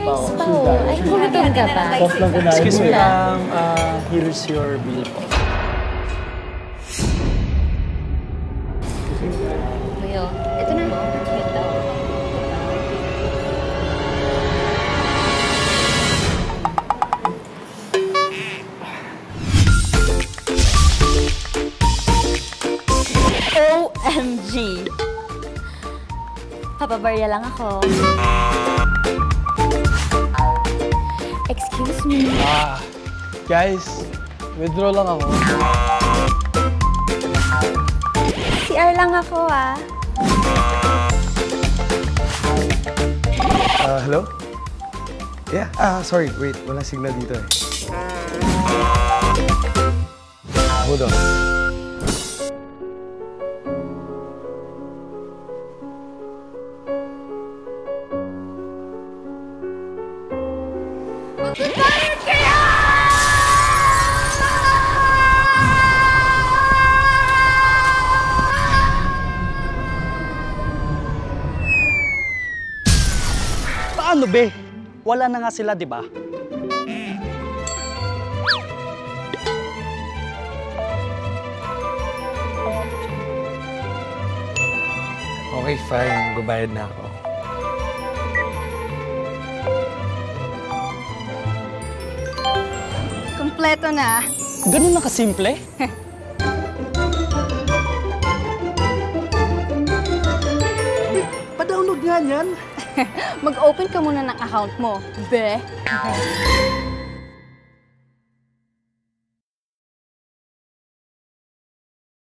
Nice pa oh. Ay, gutom ka pa. Excuse me lang, here's your bill po. Kuya, ito na. Cute daw. OMG! Papabarya lang ako. Excuse me. Guys, withdraw lang ako. CR lang ako Hello? Yeah, sorry, wait, walang signal dito eh. Hold on. Magbabayad kayo! Paano, be? Wala na nga sila, di ba? Okay, fine. Magbabayad na ako. Kompleto na. Ganun na kasimple? Pa-download nga yan. Mag-open ka muna ng account mo, be.